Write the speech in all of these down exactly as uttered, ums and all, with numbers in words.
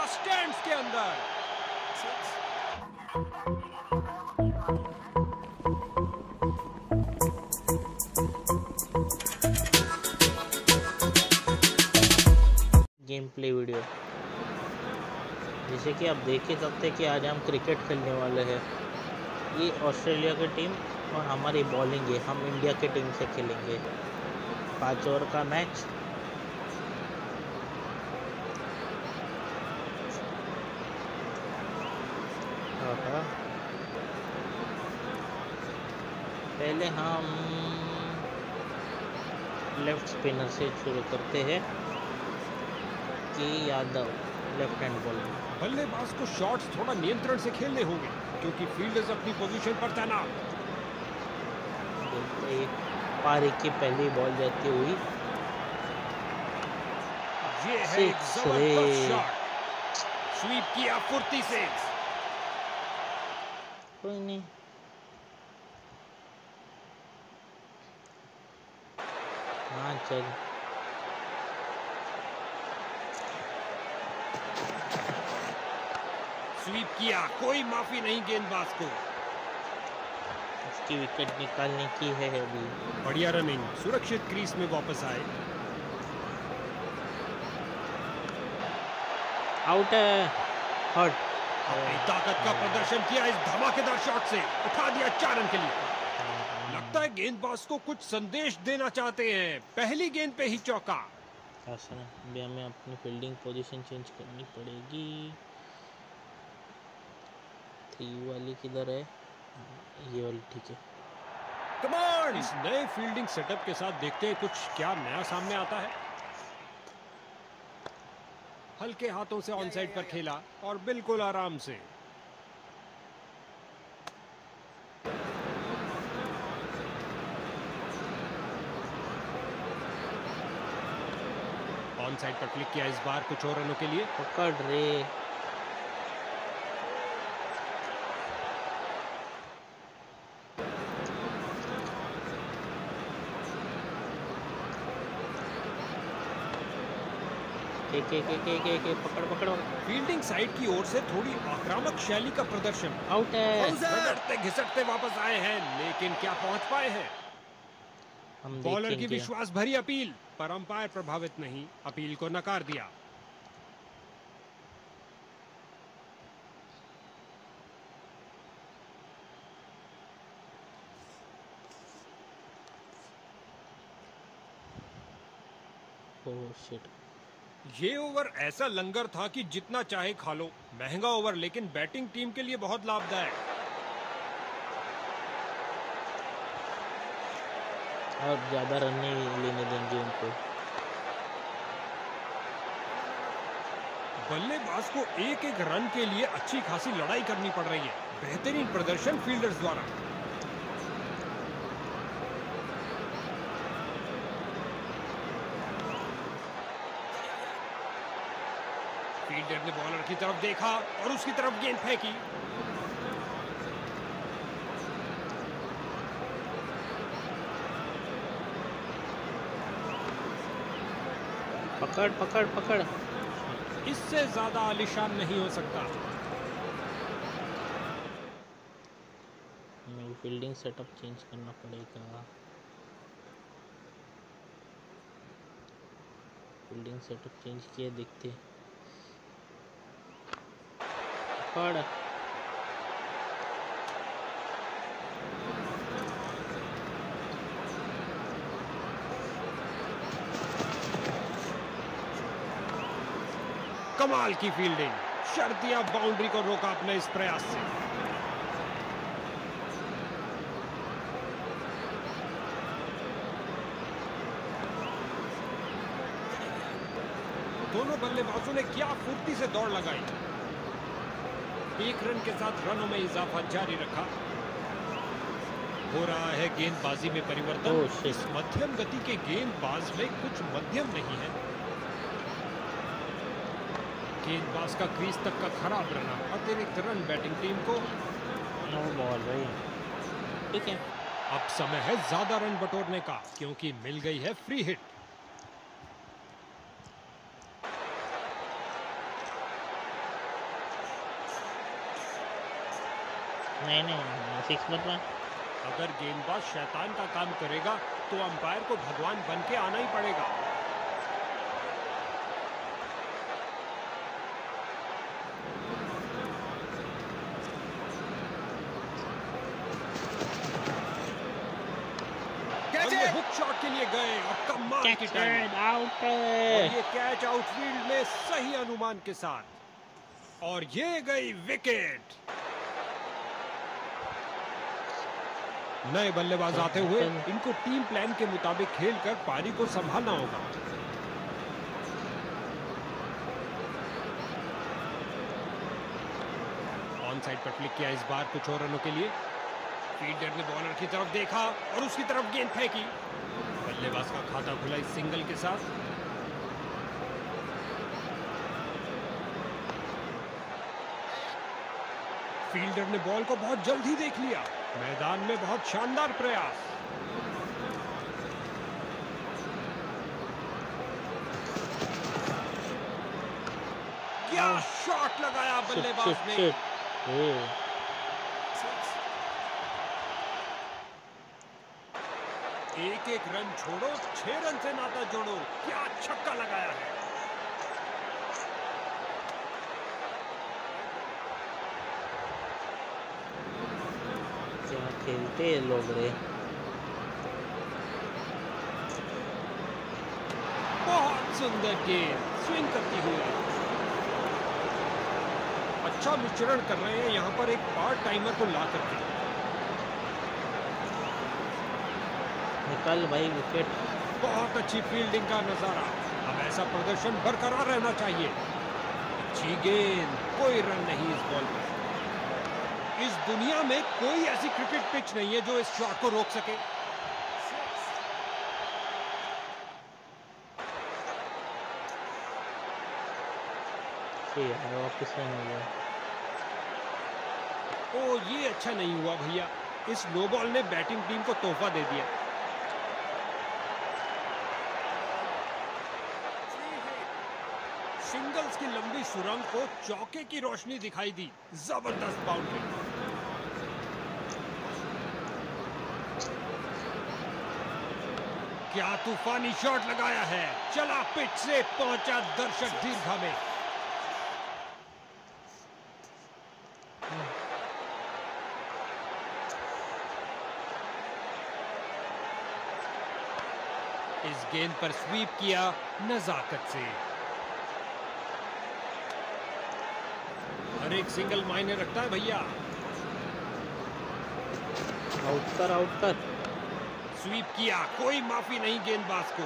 गया स्टैंड्स के अंदर। गेम प्ले वीडियो, जैसे कि आप देख ही सकते हैं कि आज हम क्रिकेट खेलने वाले हैं। ये ऑस्ट्रेलिया की टीम और हमारी बॉलिंग है, हम इंडिया की टीम से खेलेंगे। पाँच ओवर का मैच। पहले हम लेफ्ट स्पिनर से शुरू करते हैं कि यादव लेफ्ट हैंड बॉलर। बल्लेबाज को शॉट्स थोड़ा नियंत्रण से खेलने होंगे क्योंकि फील्डर्स अपनी पोजीशन पर तैनात। देखते ही पारी की पहली बॉल जाती हुई, ये है एक जबरदस्त शॉट, स्वीप किया फुर्ती से। कोई नहीं, हाँ चल। स्वीप किया, कोई माफी नहीं गेंदबाज को। उसकी विकेट निकालने की है अभी। बढ़िया रनिंग, सुरक्षित क्रीज में वापस आए। आउट है, हॉट। अपनी ताकत का प्रदर्शन किया इस धमाकेदार शॉट से, उठा दिया चार रन के लिए। लगता है गेंदबाज को कुछ संदेश देना चाहते हैं, पहली गेंद पे ही चौका। अभी हमें अपनी फील्डिंग पोजीशन चेंज करनी पड़ेगी। थ्री वाली किधर है? ये वाली ठीक है। Come on! इस नए फील्डिंग सेटअप के साथ देखते हैं कुछ क्या नया सामने आता है। हल्के हाथों से ऑन साइड पर खेला और बिल्कुल आराम से। ऑन साइड पर क्लिक किया इस बार कुछ और रनों के लिए। पकड़ रे। के के के के के के पकड़ पकड़। फील्डिंग साइड की ओर से थोड़ी आक्रामक शैली का प्रदर्शन। आउट है। घिसटते घिसटते वापस आए हैं, लेकिन क्या पहुंच पाए हैं? बॉलर की विश्वास भरी अपील, पर अंपायर प्रभावित नहीं, अपील को नकार दिया। Oh shit. ये ओवर ऐसा लंगर था कि जितना चाहे खा लो। महंगा ओवर, लेकिन बैटिंग टीम के लिए बहुत लाभदायक। और ज्यादा रन नहीं लेने देंगे उनको। बल्लेबाज को एक एक रन के लिए अच्छी खासी लड़ाई करनी पड़ रही है। बेहतरीन प्रदर्शन फील्डर्स द्वारा। फील्डर ने बॉलर की तरफ देखा और उसकी तरफ गेंद फेंकी। पकड़ पकड़ पकड़। इससे ज्यादा आलीशान नहीं हो सकता। हमें फील्डिंग सेटअप चेंज करना पड़ेगा। फील्डिंग सेटअप चेंज किए, देखते। पकड़। कमाल की फील्डिंग, शर्तिया बाउंड्री को रोका अपने इस प्रयास से। दोनों बल्लेबाजों ने क्या फुर्ती से दौड़ लगाई। एक रन के साथ रनों में इजाफा जारी रखा। हो रहा है गेंदबाजी में परिवर्तन। इस मध्यम गति के गेंदबाज में कुछ मध्यम नहीं है। गेंदबाज का क्रीज तक का खराब रना, अतिरिक्त रन बैटिंग टीम को। नो बॉल भाई, ठीक है। अब समय है ज्यादा रन बटोरने का, क्योंकि मिल गई है फ्री हिट। नहीं नहीं सिक्स मत मार। अगर गेंदबाज शैतान का काम करेगा तो अंपायर को भगवान बन के आना ही पड़ेगा। और ये हुक शॉट के लिए गए और कमाल की टाइमिंग, आउट। और ये कैच आउटफील्ड में सही अनुमान के साथ, और ये गई विकेट। नए बल्लेबाज आते हुए इनको टीम प्लान के मुताबिक खेलकर पारी को संभालना होगा। ऑन साइड पर क्लिक किया इस बार कुछ और रनों के लिए। फील्डर ने बॉलर की तरफ देखा और उसकी तरफ गेंद फेंकी। बल्लेबाज का खाता खुला इस सिंगल के साथ। फील्डर ने बॉल को बहुत जल्दी देख लिया। मैदान में बहुत शानदार प्रयास। क्या शॉट लगाया बल्लेबाज ने। एक एक रन छोड़ो, छह रन से नाता जोड़ो। क्या छक्का लगाया है। क्या खेलते हैं लोग रे। बहुत सुंदर गेंद स्विंग करती हुई। अच्छा मिश्रण कर रहे हैं यहाँ पर एक पार्ट टाइमर को ला करके। निकाल भाई विकेट। बहुत अच्छी फील्डिंग का नजारा। अब ऐसा प्रदर्शन बरकरार रहना चाहिए। अच्छी गेंद, कोई रन नहीं इस बॉल पर। इस दुनिया में कोई ऐसी क्रिकेट पिच नहीं है जो इस शॉट को रोक सके। वापस ओ ये अच्छा नहीं हुआ भैया। इस नो बॉल ने बैटिंग टीम को तोहफा दे दिया। सिंगल्स की लंबी सुरंग को चौके की रोशनी दिखाई दी। जबरदस्त बाउंड्री। क्या तूफानी शॉट लगाया है। चला पिच से, पहुंचा दर्शक दीर्घा में। इस गेंद पर स्वीप किया नजाकत से। हर एक सिंगल मायने रखता है भैया। आउट कर, आउट कर। स्वीप किया, कोई माफी नहीं गेंदबाज को।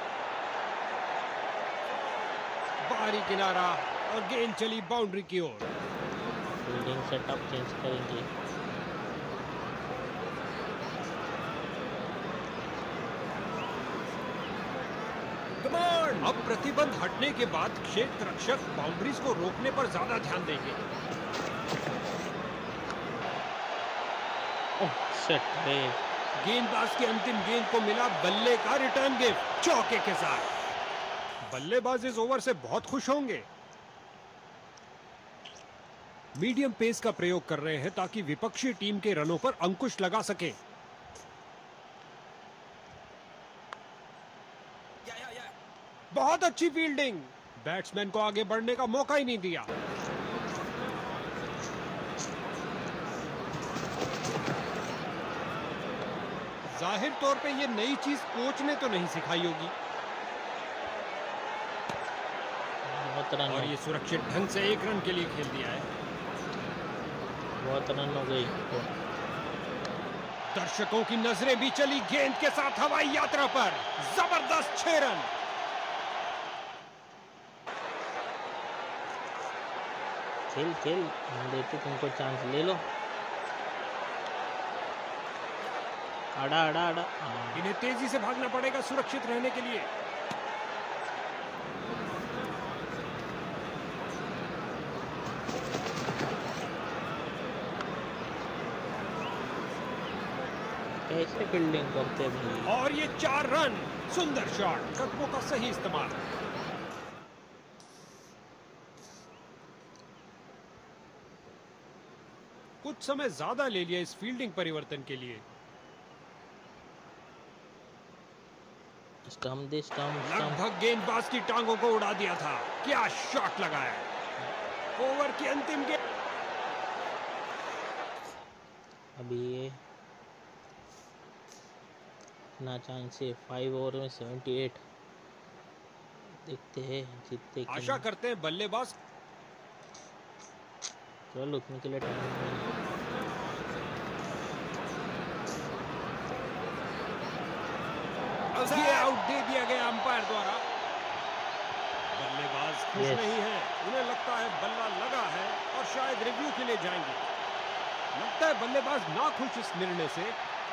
बाहरी किनारा और गेंद चली बाउंड्री की ओर। फील्डिंग सेटअप चेंज करेंगे। अब प्रतिबंध हटने के बाद क्षेत्र रक्षक बाउंड्रीज को रोकने पर ज्यादा ध्यान देंगे। ओह शिट रे। गेंदबाज की अंतिम गेंद को मिला बल्ले का रिटर्न गिफ्ट चौके के साथ। बल्लेबाज इस ओवर से बहुत खुश होंगे। मीडियम पेस का प्रयोग कर रहे हैं ताकि विपक्षी टीम के रनों पर अंकुश लगा सके। बहुत अच्छी फील्डिंग। बैट्समैन को आगे बढ़ने का मौका ही नहीं दिया। जाहिर तौर पे ये नई चीज कोच ने तो नहीं सिखाई होगी। और ये सुरक्षित ढंग से एक रन के लिए खेल दिया है। बहुत रन हो गई। दर्शकों की नजरें भी चली गेंद के साथ हवाई यात्रा पर। जबरदस्त छह रन। खेल खेल, हम देते तुमको चांस, ले लो। आड़ा आड़ा आड़ा। इन्हें तेजी से भागना पड़ेगा सुरक्षित रहने के लिए। कैसे फील्डिंग करते भाई। और ये चार रन। सुंदर शॉट, कदमों का सही इस्तेमाल। कुछ समय ज्यादा ले लिया इस फील्डिंग परिवर्तन के लिए। स्टंप दे स्टंप स्टंप। लगभग गेंदबाज की टांगों को उड़ा दिया था। क्या शॉट लगाया। ओवर की अंतिम गेंद। अभी ये ना चांस है। फाइव ओवर में सेवेंटी एट। देखते हैं जीतते कि आशा नहीं। करते हैं बल्लेबाज चल उतने के लिए टाइम नहीं। ये आउट दे दिया गया अंपायर द्वारा। बल्लेबाज खुश Yes. नहीं है। उन्हें लगता है बल्ला लगा है और शायद रिव्यू के लिए जाएंगे। लगता है बल्लेबाज नाखुश इस निर्णय से।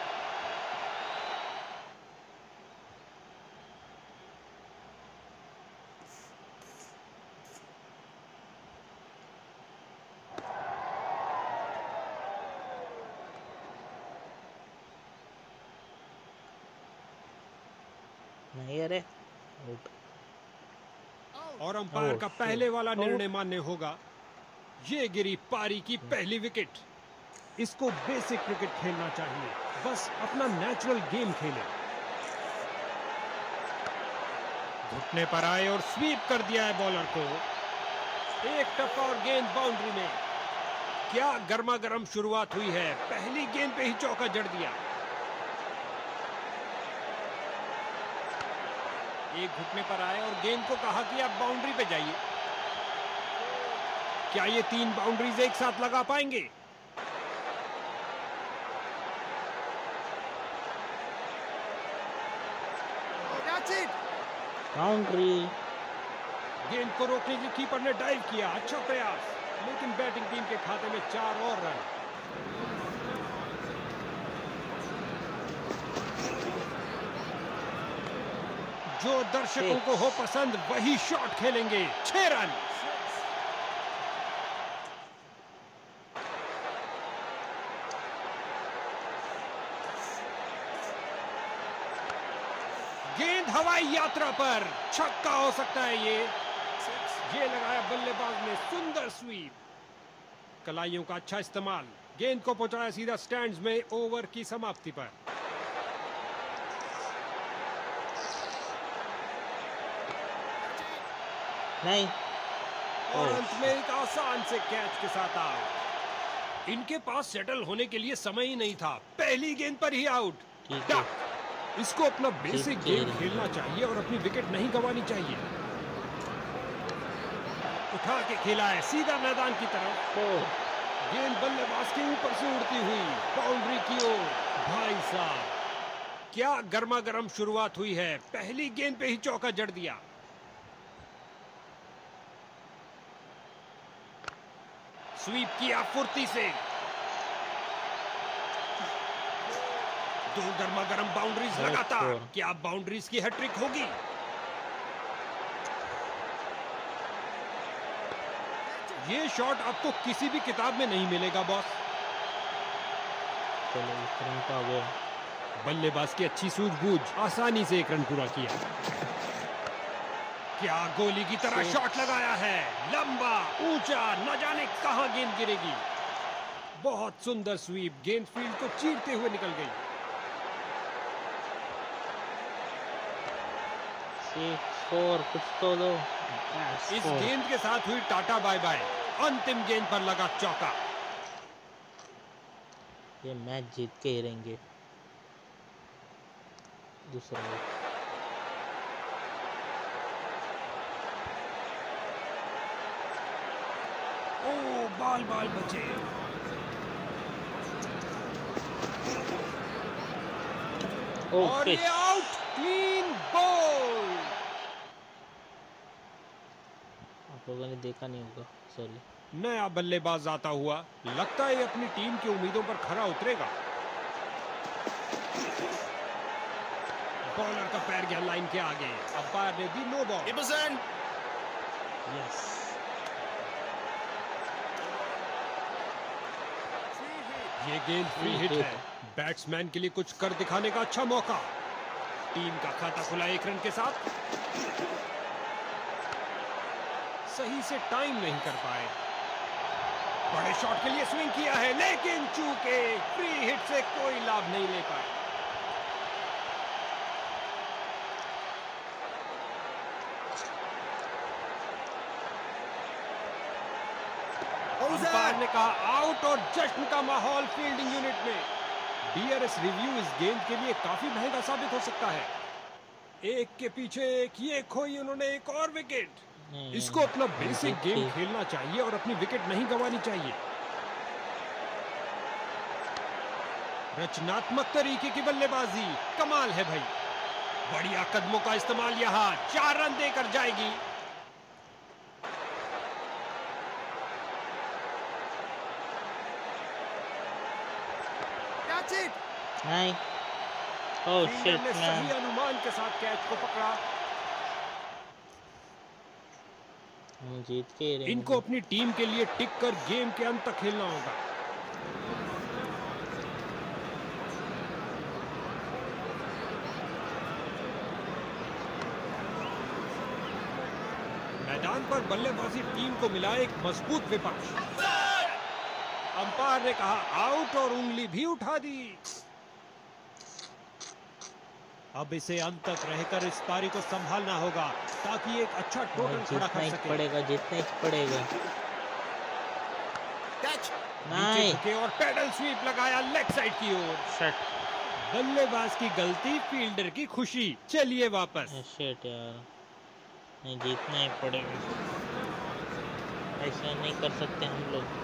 नहीं अरे आउट। और अंपायर Oh, का shit. पहले वाला Oh. निर्णय मान्य होगा। ये गिरी पारी की पहली विकेट। इसको बेसिक क्रिकेट खेलना चाहिए। बस अपना नेचुरल गेम खेले। घुटने पर आए और स्वीप कर दिया है बॉलर को। एक टप्पा और गेंद बाउंड्री में। क्या गर्मा गर्म शुरुआत हुई है। पहली गेंद पे ही चौका जड़ दिया। एक घुटने पर आए और गेंद को कहा कि आप बाउंड्री पे जाइए। क्या ये तीन बाउंड्रीज एक साथ लगा पाएंगे। बाउंड्री। गेंद को रोकने के कीपर ने डाइव किया। अच्छा प्रयास, लेकिन बैटिंग टीम के खाते में चार और रन। जो दर्शकों को हो पसंद वही शॉट खेलेंगे। छह रन। गेंद हवाई यात्रा पर। छक्का हो सकता है ये। ये लगाया बल्लेबाज ने। सुंदर स्वीप। कलाइयों का अच्छा इस्तेमाल। गेंद को पहुंचाया सीधा स्टैंड्स में। ओवर की समाप्ति पर। नहीं। और Oh, अंत में एक आसान से कैच के साथ आउट। इनके पास सेटल होने के लिए समय ही नहीं था। पहली गेंद पर ही आउट। ठीक है। डक। इसको अपना बेसिक ठीक है। गेम खेलना चाहिए और अपनी विकेट नहीं गंवानी चाहिए। उठा के खेला है सीधा मैदान की तरफ। Oh, गेंद बल्लेबाज के ऊपर से उड़ती हुई बाउंड्री की ओर। भाई साहब, क्या गर्मा गर्म शुरुआत हुई है। पहली गेंद पे ही चौका जड़ दिया। स्वीप किया फुर्ती से। दो गर्मा गर्म बाउंड्रीज बहुत लगातार। score। क्या बाउंड्रीज की हैट्रिक होगी। ये शॉट आपको किसी भी किताब में नहीं मिलेगा बॉस। चलो एक रन का हो गया। बल्लेबाज की अच्छी सूझबूझ। आसानी से एक रन पूरा किया। क्या गोली की तरह शॉट लगाया है। लंबा ऊंचा, न जाने कहां गेंद गिरेगी। बहुत सुंदर स्वीप। गेंद फील्ड को चीरते हुए निकल गई। सिक्स फोर कुछ तो दो। Yes, इस four। गेंद के साथ हुई टाटा बाय बाय। अंतिम गेंद पर लगा चौका। ये मैच जीत के ही रहेंगे। दूसरा ओ बाल बाल बचे। ओ और फिश। ये आउट। Clean ball. आप लोगों ने देखा नहीं होगा, सॉरी। नया बल्लेबाज आता हुआ। लगता है ये अपनी टीम की उम्मीदों पर खरा उतरेगा। बॉलर का पैर गया लाइन के आगे। अंपायर ने दी नो बॉल। यस। ये गेंद फ्री हिट है। बैट्समैन के लिए कुछ कर दिखाने का अच्छा मौका। टीम का खाता खुला एक रन के साथ। सही से टाइम नहीं कर पाए। बड़े शॉट के लिए स्विंग किया है लेकिन चूके फ्री हिट से कोई लाभ नहीं ले पाए। अंपायर ने कहा आउट और जश्न का माहौल फील्डिंग यूनिट में। डीआरएस रिव्यू इस गेंद के लिए काफी महंगा साबित हो सकता है। एक के पीछे एक, ये खोई उन्होंने एक और विकेट। इसको अपना बेसिक गेम खेलना चाहिए और अपनी विकेट नहीं गंवानी चाहिए। रचनात्मक तरीके की बल्लेबाजी, कमाल है भाई। बढ़िया कदमों का इस्तेमाल, यहाँ चार रन देकर जाएगी। नहीं, ओह शिट, ने सही अनुमान के साथ कैच को पकड़ा। हम जीत के ही रहेंगे। इनको अपनी टीम के लिए टिक कर गेम के अंत तक खेलना होगा। मैदान पर बल्लेबाजी टीम को मिला एक मजबूत विपक्ष। अंपायर ने कहा आउट और उंगली भी उठा दी। अब इसे अंत तक रहकर इस पारी को संभालना होगा ताकि एक अच्छा टोटल खड़ा कर सके। पड़ेगा, जीतना ही पड़ेगा। कैच नहीं, और पेडल स्वीप लगाया लेग साइड की ओर। शट, बल्लेबाज की गलती, फील्डर की खुशी। चलिए वापस। शिट यार, नहीं जीतना ही पड़ेगा, ऐसा नहीं कर सकते हम लोग।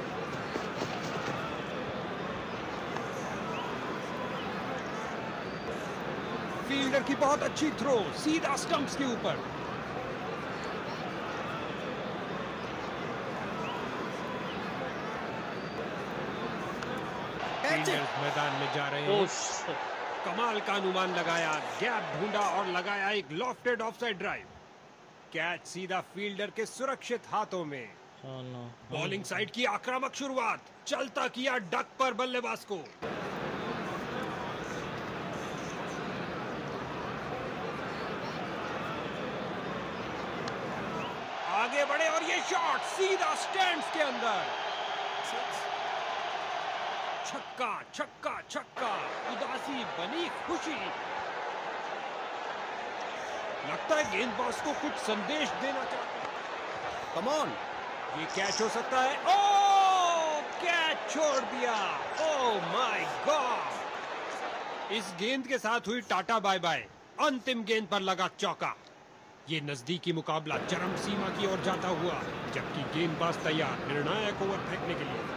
फील्डर की बहुत अच्छी थ्रो, सीधा स्टंप्स के ऊपर। फील्डर्स मैदान में जा रहे हैं। कमाल का अनुमान लगाया, गैप ढूंढा और लगाया एक लॉफ्टेड ऑफसाइड ड्राइव। कैच सीधा फील्डर के सुरक्षित हाथों में। बॉलिंग साइड की आक्रामक शुरुआत, चलता किया डक पर बल्लेबाज को। आगे बढ़े और ये शॉट सीधा स्टैंड्स के अंदर। छक्का छक्का छक्का, उदासी बनी खुशी। लगता है गेंदबाज को कुछ संदेश देना चाहता है। कम ऑन, ये कैच हो सकता है। ओह, कैच छोड़ दिया। Oh my god. इस गेंद के साथ हुई टाटा बाय बाय। अंतिम गेंद पर लगा चौका। ये नजदीकी मुकाबला चरम सीमा की ओर जाता हुआ, जबकि गेंदबाज तैयार निर्णायक ओवर फेंकने के लिए।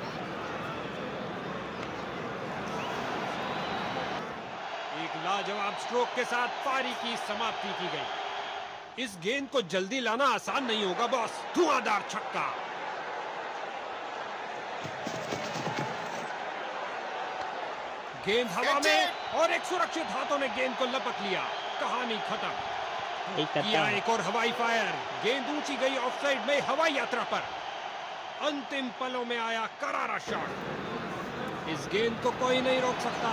एक लाजवाब स्ट्रोक के साथ पारी की समाप्ति की गई। इस गेंद को जल्दी लाना आसान नहीं होगा बॉस। धुआंधार छक्का। गेंद हवा में और एक सुरक्षित हाथों ने गेंद को लपक लिया। कहानी खत्म। किया एक और हवाई फायर। गेंद ऊंची गई ऑफसाइड में हवाई यात्रा पर। अंतिम पलों में आया करारा शॉट। इस गेंद को कोई नहीं रोक सकता।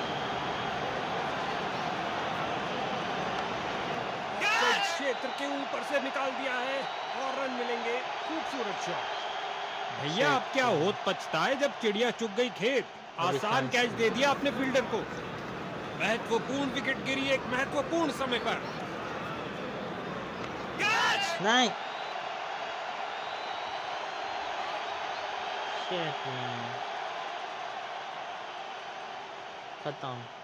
क्षेत्र के ऊपर से निकाल दिया है और रन मिलेंगे। खूबसूरत शॉट। भैया अब क्या होत पछता है जब चिड़िया चुग गई खेत। आसान कैच दे दिया अपने फील्डर को। महत्वपूर्ण विकेट गिरी एक महत्वपूर्ण समय पर। नहीं, शिट मैन, खत्म।